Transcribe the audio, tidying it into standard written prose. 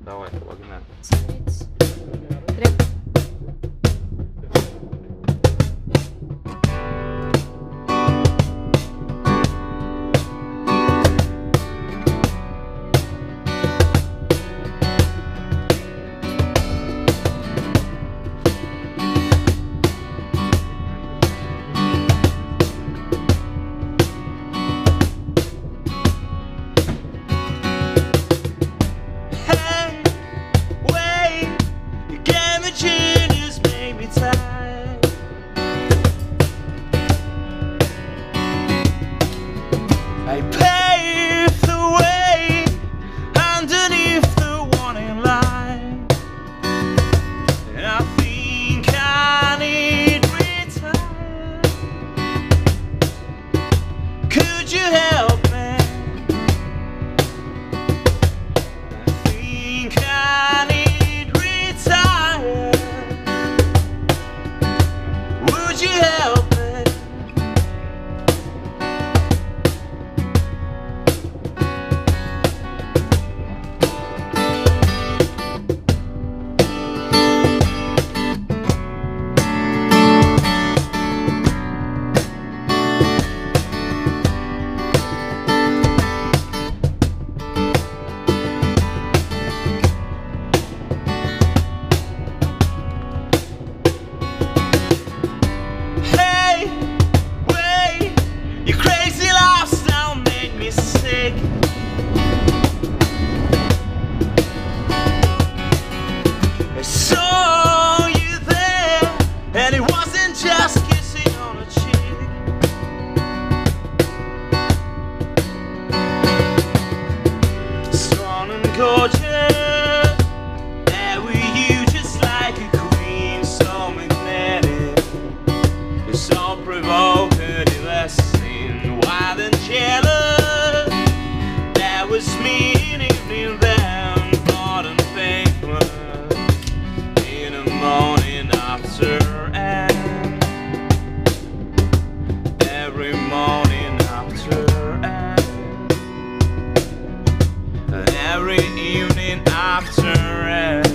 Давай, погнали. Смотреть. Genius made me tired. I paved the way underneath the warning line, and I think I need retire. Could you help me? I think I need retire. Would you help me? Hey, wait, your crazy lifestyle made me sick. I saw you there, and it wasn't just kissing on a cheek. Strong and gorgeous, there were you, just like a queen, so magnetic, so provocative, lasting, wild and jealous. There was meaning in them, thought and famous, in the morning after, and every morning after, and every evening after, and